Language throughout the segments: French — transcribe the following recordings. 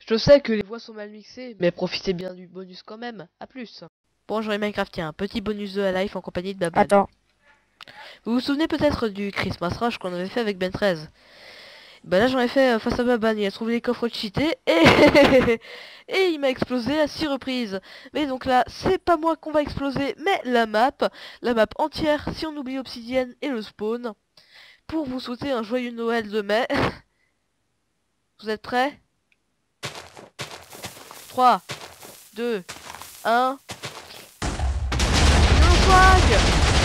Je sais que les voix sont mal mixées, mais profitez bien du bonus quand même. À plus. Bonjour les Minecraftiens, petit bonus de la life en compagnie de Baban. Attends. Vous vous souvenez peut-être du Christmas Rush qu'on avait fait avec Ben 13? Bah là j'en ai fait face à Baban, il a trouvé les coffres cheatés et... et il m'a explosé à 6 reprises. Mais donc là, c'est pas moi qu'on va exploser, mais la map entière si on oublie Obsidienne et le spawn. Pour vous souhaiter un joyeux Noël de mai. Vous êtes prêts? 3, 2, 1... Le swag!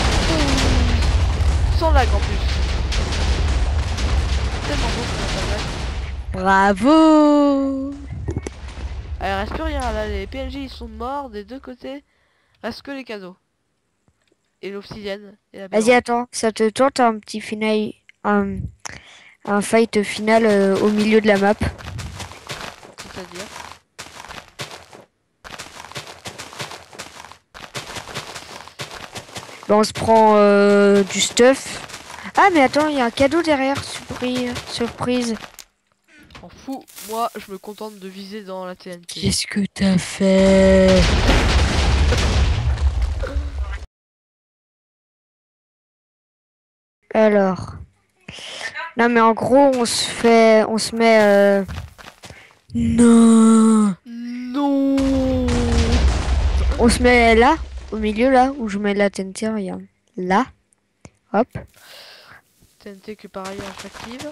Sans lag en plus. Tellement beau que ça lag. Bravo. Il reste plus rien là, les PNJ ils sont morts des deux côtés. Reste que les cadeaux. Et l'obsidienne et la Vas-y, berge. attends. Ça te tente un petit final, un fight final au milieu de la map? C'est-à-dire. Bah, on se prend du stuff. Ah, mais attends, il y a un cadeau derrière. Surprise. M'en fous, moi je me contente de viser dans la TNT. Qu'est-ce que t'as fait? Alors. Non, mais en gros, on se met. Non. Non. On se met là, au milieu là, où je mets la TNT, regarde. Là. Hop. TNT que par ailleurs j'active.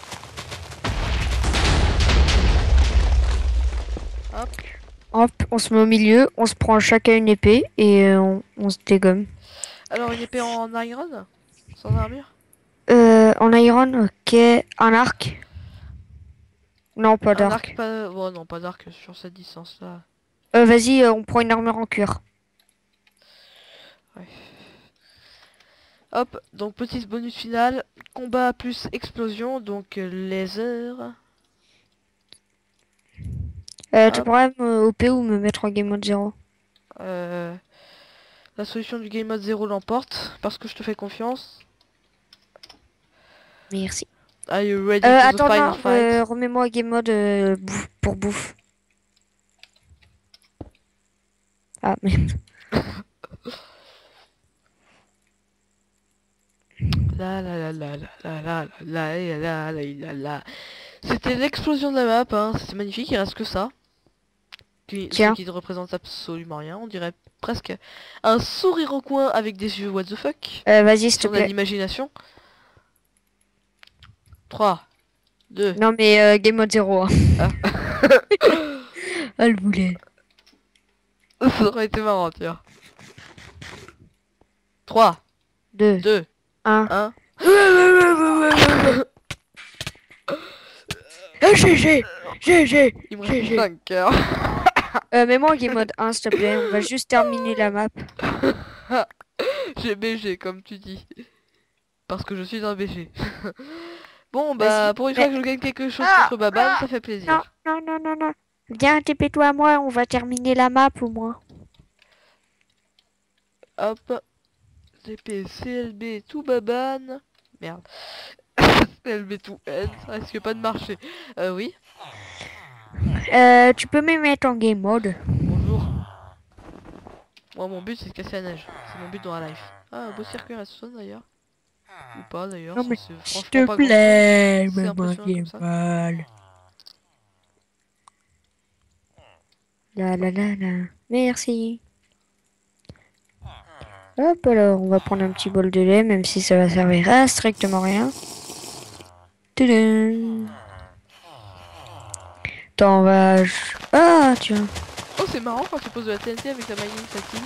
Hop. Hop, on se met au milieu, on se prend chacun une épée et on se dégomme. Alors une épée en iron? Sans armure? En iron, ok. Un arc. Non, pas Un arc d'arc. pas... Bon non, pas d'arc sur cette distance là. Vas-y, on prend une armure en cuir. Ouais. Hop, donc petit bonus final. Combat plus explosion, donc laser. Tu Hop. pourrais me OP ou me mettre en game mode 0. La solution du game mode 0 l'emporte, parce que je te fais confiance. Merci. Are you ready to the Attends, final non, fight? remets-moi game mode pour bouffe. Ah, merde. La la la la la la la la la la la la. C'était l'explosion de la map, hein. C'était magnifique, il reste que ça. Ce Tiens. qui ne représente absolument rien, on dirait presque un sourire au coin avec des yeux what the fuck. Vas-y, s'il te Si on a plaît. l'imagination. 3, 2, Non, mais game mode 0. Hein. ah. Ah, le boulet. Ça aurait été marrant, tiens. 3, 2, 2, 1. 1. GG. Il me reste 5 cœurs. Mets-moi en game mode 1, s'il te plaît. On va juste terminer la map. J'ai BG comme tu dis. Parce que je suis un BG. Bon bah pour une fois que je gagne quelque chose contre Baban, ça fait plaisir. Non. Viens, TP-toi à moi, on va terminer la map au moins. Hop. TP CLB tout Baban. Merde. CLB tout N, ça risque pas de marcher. Oui. Tu peux me mettre en game mode. Bonjour. Moi mon but c'est de casser la neige. C'est mon but dans la life. Ah beau circuit redstone d'ailleurs. Ou pas d'ailleurs, Non mais c'est s'il franchement te pas plaît, grand-chose. C'est mets-moi en impressionnant comme game ça. mode. La. Merci. Hop, alors on va prendre un petit bol de lait, même si ça va servir à strictement rien. Tudum. Attends, on va... Ah, tiens. Oh c'est marrant quand tu poses de la TNT avec la mining fatigue.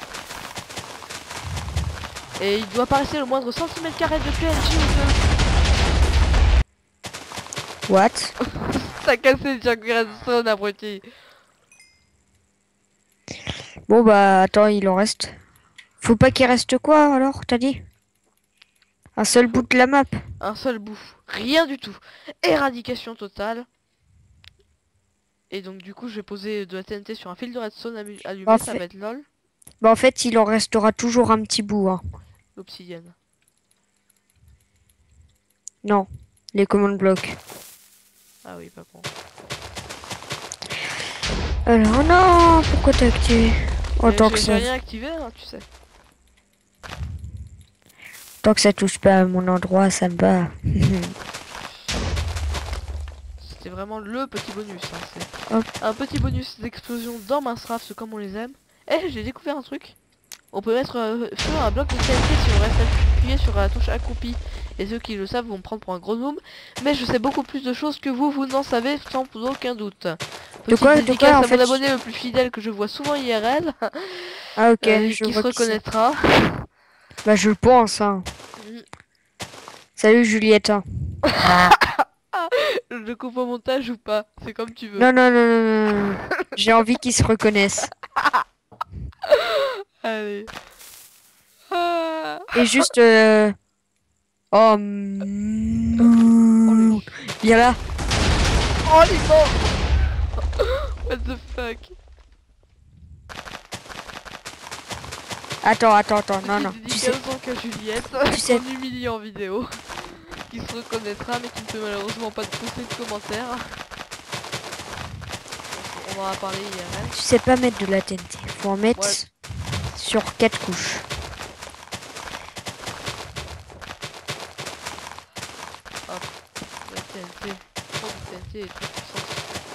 Et il doit pas rester le moindre centimètre carré de PNJ ou What? de... T'as cassé le circuit redstone abruti. Bon bah, attends, il en reste. Faut pas qu'il reste quoi alors, t'as dit? Un seul bout de la map. Un seul bout. Rien du tout. Éradication totale. Et donc du coup je vais poser de la TNT sur un fil de redstone allumé, ça va être lol. Bah en fait, il en restera toujours un petit bout. Hein. L'obsidienne. Non, les command blocs. Ah oui, pas con. Alors, non, pourquoi t'as activé? Oh, tant que J'ai ça, rien activé, hein, tu sais. tant que ça touche pas à mon endroit, ça me va. C'était vraiment le petit bonus. Hein, c'est Hop. un petit bonus d'explosion dans Minecraft comme on les aime. Eh, j'ai découvert un truc. On peut mettre feu à un bloc de TNT si on reste appuyé sur la touche accroupie. Et ceux qui le savent vont me prendre pour un gros noob. Mais je sais beaucoup plus de choses que vous n'en savez sans aucun doute. Petite dédicace en à fait, mon abonné le plus fidèle que je vois souvent IRL. Ah, ok, je qui se vois qui c'est. reconnaîtra. Bah, je le pense, hein. Salut, Juliette. Hein. Je coupe au montage ou pas, c'est comme tu veux. Non, non, non, non, non, non. J'ai envie qu'ils se reconnaissent. Allez. Ah. Et juste... Oh, viens là. Oh les morts. What the fuck. Attends, non, non. Tu sais, Dédicace donc à Juliette, tu sais- qu'on humilie en vidéo. Qui se reconnaîtra mais qui ne peut malheureusement pas te poster de commentaires. On en a parlé hier. tu sais pas mettre de la TNT. Faut en mettre Ouais. sur 4 couches. La TNT. Oh, la TNT est trop puissante.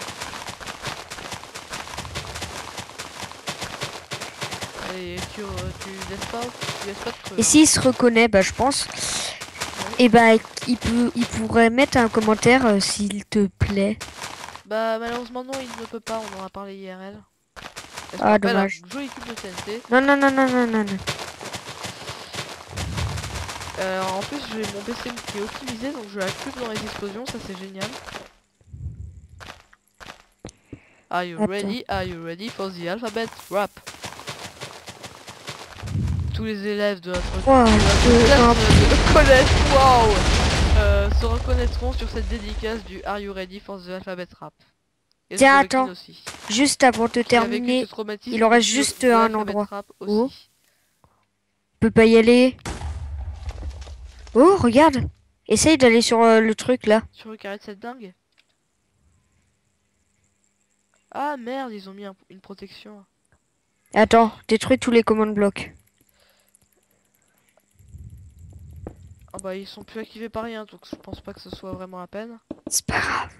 Allez, tu laisses pas de creux. Et s'il se reconnaît, bah je pense, et bah il pourrait mettre un commentaire s'il te plaît. Bah malheureusement non, il ne peut pas, on en a parlé IRL. Ah, dommage. Un joli cube de TNT. Non, non, non, non, non, non, non. En plus j'ai mon PC qui est optimisé donc je la cube dans les explosions, ça c'est génial. Are you Attends. ready? Are you ready for the alphabet rap? Tous les élèves de notre Wow, de collège, wow, se reconnaîtront sur cette dédicace du Are you ready for the alphabet rap. Et Tiens, de Lekin attends. aussi, Juste avant de qui a vécu terminer, ce traumatisme il en reste du juste de un l'alphabet endroit. rap Oh. aussi. on peut pas y aller. Oh, regarde. Essaye d'aller sur le truc là. Sur le carré de cette dingue. Ah merde, ils ont mis une protection. Attends, détruis tous les commandes blocs. Ah bah ils sont plus activés par rien, donc je pense pas que ce soit vraiment la peine. C'est pas grave.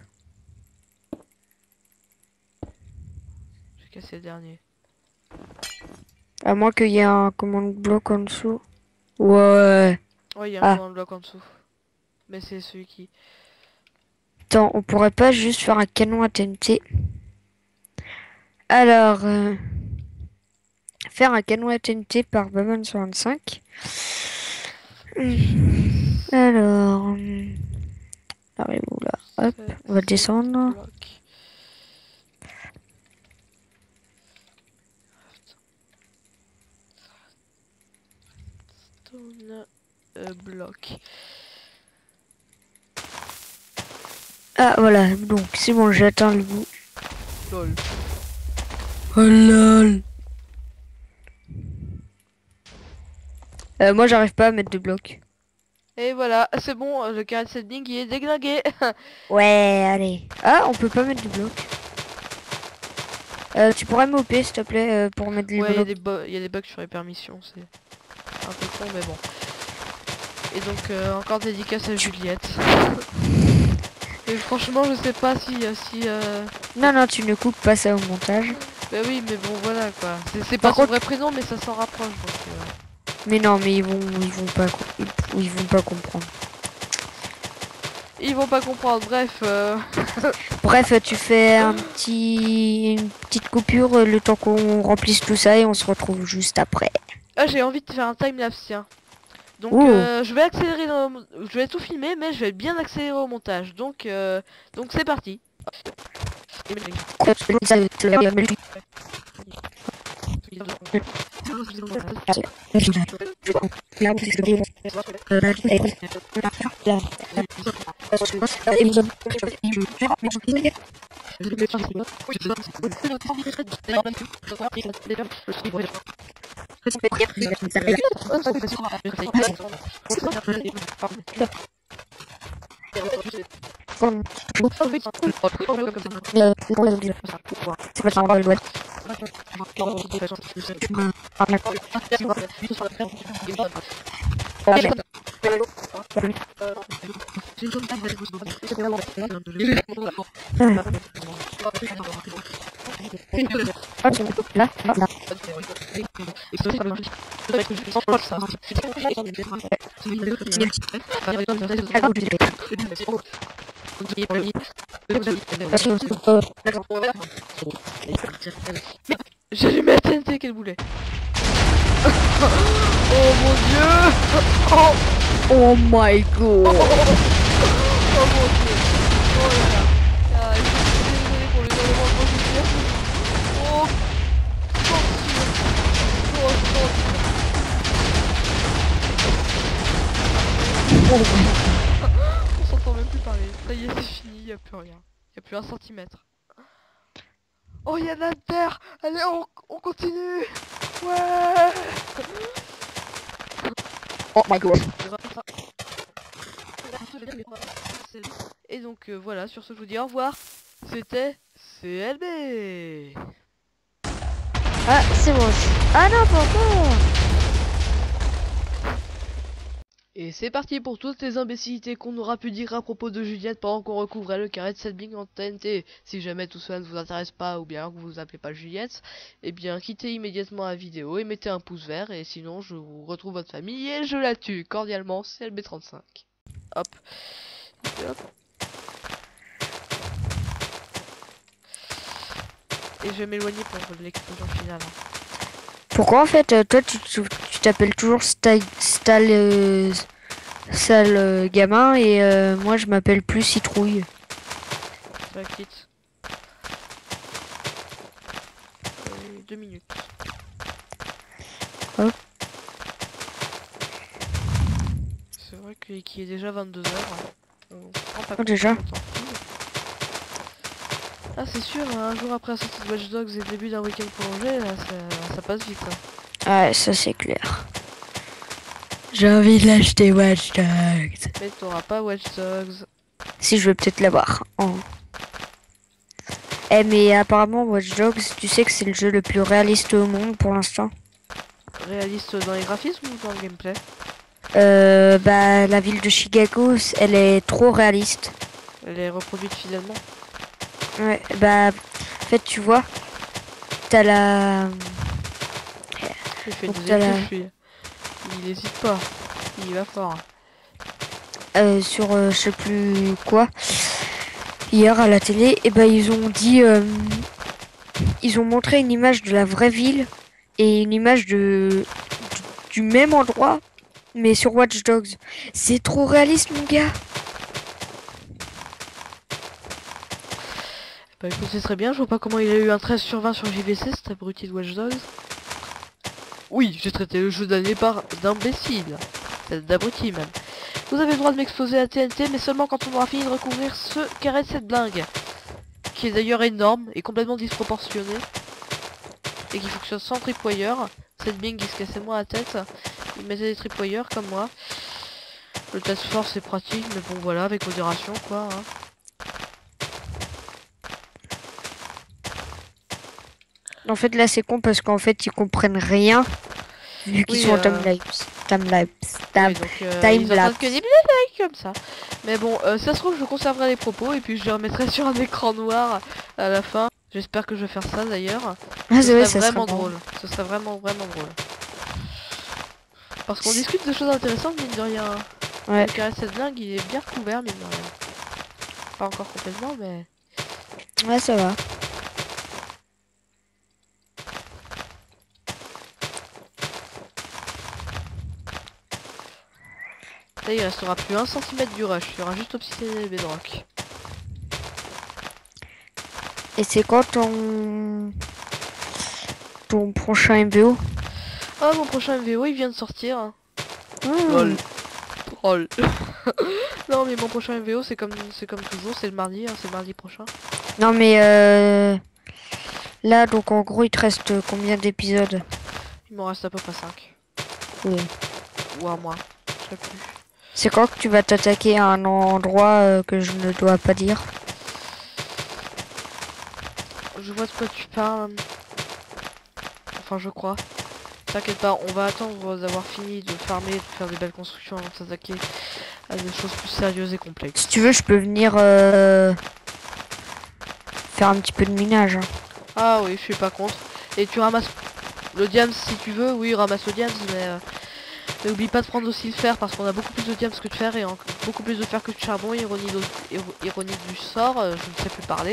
J'ai cassé le dernier. À moins qu'il y ait un commande bloc en dessous. Ouais. Ouais, il y a un Ah. command bloc en dessous. Mais c'est celui qui... Attends, on pourrait pas juste faire un canon à TNT. Alors, faire un canon à TNT par Batman65. Alors, arrive-où là? Hop, on va descendre. Bloc. Stone bloc. Ah voilà, donc c'est bon, j'ai atteint le bout. Lol. Oh lol. Moi j'arrive pas à mettre de blocs. Et voilà, c'est bon, le carré de cette ligne il est déglingué. Ouais, allez. Ah, on peut pas mettre de blocs. Tu pourrais m'OP s'il te plaît pour mettre les Ouais, blocs. il y a des bugs sur les permissions, c'est un peu con mais bon. Et donc encore dédicace à Juliette. Et franchement je sais pas si... Non, non, tu ne coupes pas ça au montage. Bah oui mais bon voilà quoi. C'est Par pas son contre- vrai prénom mais ça s'en rapproche donc... Mais non, mais ils vont pas, ils vont pas comprendre. Ils vont pas comprendre, bref. Bref, tu fais une petite coupure le temps qu'on remplisse tout ça et on se retrouve juste après. Ah j'ai envie de faire un timelapse tiens. Donc Ouh. je vais accélérer je vais tout filmer mais je vais bien accélérer au montage. Donc c'est parti. J'allume la TNT, quel boulet. Oh mon dieu. Oh, Oh my god. oh mon dieu. Oh là là. Ah, je suis désolé pour le hurlement de mon dieu. Oh, censure. Oh, censure. On s'entend même plus parler. Ça y est, c'est fini, y a plus rien. Y a plus 1 centimètre. Oh, y a de la terre. Allez, on continue. Ouais. Oh my god. Et donc voilà, sur ce je vous dis au revoir. C'était CLB. Ah, c'est moi aussi. Ah non, pas encore. Et c'est parti pour toutes les imbécilités qu'on aura pu dire à propos de Juliette pendant qu'on recouvrait le carré de 7 bling en TNT. Si jamais tout cela ne vous intéresse pas ou bien que vous vous appelez pas Juliette, eh bien quittez immédiatement la vidéo et mettez un pouce vert, et sinon je vous retrouve votre famille et je la tue. Cordialement, CLB35. Hop. Et hop. Et je vais m'éloigner pour l'explosion finale. Pourquoi en fait, toi tu t'appelles toujours sale gamin et moi je m'appelle plus Citrouille. Ça quitte. 2 minutes. Hop. C'est vrai qu'il est déjà 22 h. On se rend pas Oh, compte déjà. du temps. Ah c'est sûr, un jour après la sortie de Watch Dogs et le début d'un week-end prolongé, là, ça passe vite. Hein. Ouais, ça c'est clair. J'ai envie de l'acheter Watch Dogs. Mais t'auras pas Watch Dogs. Si, je vais peut-être l'avoir. Oh. Eh mais apparemment Watch Dogs, tu sais que c'est le jeu le plus réaliste au monde pour l'instant. Réaliste dans les graphismes ou dans le gameplay? Bah la ville de Chicago, elle est trop réaliste. Elle est reproduite fidèlement. Ouais, bah en fait tu vois, t'as la... Il fait Donc, des t'as la- études, lui. Il hésite pas. Il va fort. sur je sais plus quoi, hier à la télé, et bah ils ont dit... ils ont montré une image de la vraie ville et une image du même endroit, mais sur Watch Dogs. C'est trop réaliste mon gars. Bah écoute, c'est très bien, je vois pas comment il a eu un 13 sur 20 sur JVC, cet abruti de Watch Dogs. Oui, j'ai traité le jeu d'année par d'imbécile. C'est d'abruti même. Vous avez le droit de m'exposer à TNT, mais seulement quand on aura fini de recouvrir ce carré de cette blingue. Qui est d'ailleurs énorme et complètement disproportionné. Et qui fonctionne sans tripwire. Cette bling il se cassait moins la tête. Il mettait des tripwires comme moi. Le task force c'est pratique, mais bon voilà, avec modération quoi. Hein. En fait là c'est con parce qu'en fait ils comprennent rien vu qu'ils Oui, sont en timelapse. Oui, donc, ils Timelapse. entendent que des blagues comme ça. Mais bon, ça se trouve, je conserverai les propos et puis je les remettrai sur un écran noir à la fin. J'espère que je vais faire ça d'ailleurs. Ah, Ce ouais, serait ça vraiment serait drôle. Ce serait vraiment drôle. Parce qu'on discute de choses intéressantes, mine de rien. Ouais. Le carré de cette blingue, il est bien recouvert, mine de rien. Pas encore complètement, mais... Ouais, ça va. Là, il restera plus 1 centimètre du rush. Il y aura juste Obsidian et Bedrock. Et c'est quand ton prochain MVO? Ah, mon prochain MVO, il vient de sortir. Hein. Mmh. Lol. Troll. Non, mais mon prochain MVO, c'est comme toujours, c'est le mardi, hein, c'est le mardi prochain. Non mais là donc en gros il te reste combien d'épisodes? Il m'en reste à peu près 5. Oui. Ou à moins. Je sais plus. C'est quand que tu vas t'attaquer à un endroit que je ne dois pas dire? Je vois de quoi tu parles. Enfin, je crois. T'inquiète pas, on va attendre d'avoir fini de farmer, de faire des belles constructions avant de s'attaquer à des choses plus sérieuses et complexes. Si tu veux, je peux venir faire un petit peu de minage, hein. Ah oui, je suis pas contre. Et tu ramasses le diams si tu veux, oui, ramasse le diams, mais oublie pas de prendre aussi le fer parce qu'on a beaucoup plus de diams que de fer et beaucoup plus de fer que de charbon. Ironie du sort, je ne sais plus parler.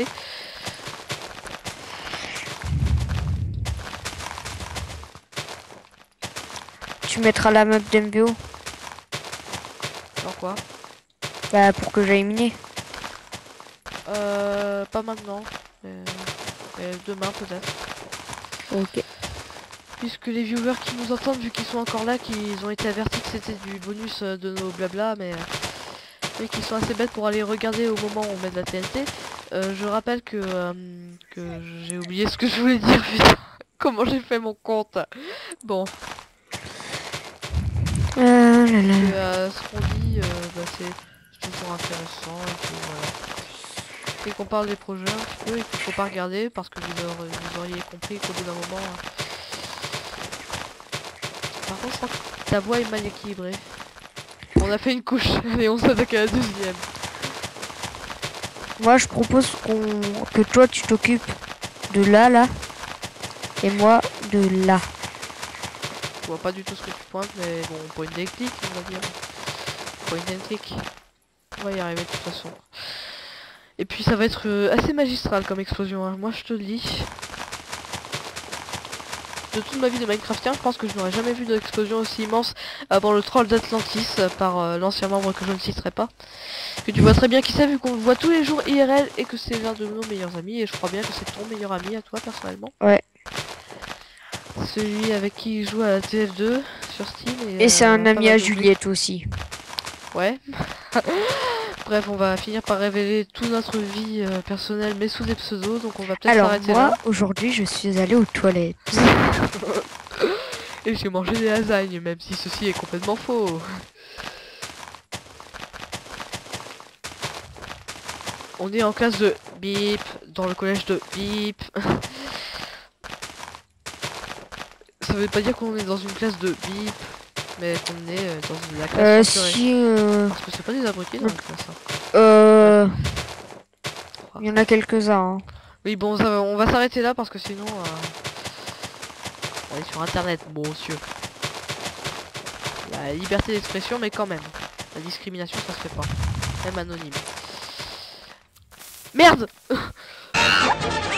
Tu mettras la map d'MVO? Alors quoi? Bah pour que j'aille miner. Pas maintenant, mais demain peut-être. Ok. Puisque les viewers qui nous entendent, vu qu'ils sont encore là, qu'ils ont été avertis que c'était du bonus de nos blabla, mais qui sont assez bêtes pour aller regarder au moment où on met de la TNT. Je rappelle que j'ai oublié ce que je voulais dire, putain. Comment j'ai fait mon compte. Bon. Ce qu'on dit, c'est toujours intéressant et que voilà. Et qu'on parle des projets un petit peu et qu'il faut pas regarder parce que vous auriez compris qu'au bout d'un moment... Par contre, je crois que ta voix est mal équilibrée. On a fait une couche et on s'attaque à la deuxième. Moi, je propose que toi, tu t'occupes de là, et moi de là. Je vois pas du tout ce que tu pointes, mais bon, point and click, on va dire. Point and click. On va y arriver de toute façon. Et puis ça va être assez magistral comme explosion, hein. Moi je te le dis. De toute ma vie de Minecraftien, je pense que je n'aurais jamais vu d'explosion aussi immense avant le troll d'Atlantis par l'ancien membre que je ne citerai pas. Que tu vois très bien qui c'est vu qu'on le voit tous les jours IRL et que c'est l'un de nos meilleurs amis et je crois bien que c'est ton meilleur ami à toi personnellement. Ouais. Celui avec qui il joue à la TF2 sur Steam. Et c'est un ami à Juliette aussi. Ouais. Bref, on va finir par révéler toute notre vie personnelle, mais sous des pseudos, donc on va peut-être s'arrêter là. Alors moi, aujourd'hui, je suis allée aux toilettes. Et j'ai mangé des lasagnes, même si ceci est complètement faux. On est en classe de bip, dans le collège de bip. Ça veut pas dire qu'on est dans une classe de bip, mais qu'on est dans la classe censurée. Parce que c'est pas des abrutis dans la classe. Hein. Il y en a quelques-uns. Hein. Oui, bon, on va s'arrêter là parce que sinon... on est sur internet, bon monsieur. La liberté d'expression, mais quand même. La discrimination, ça se fait pas. Même anonyme. Merde.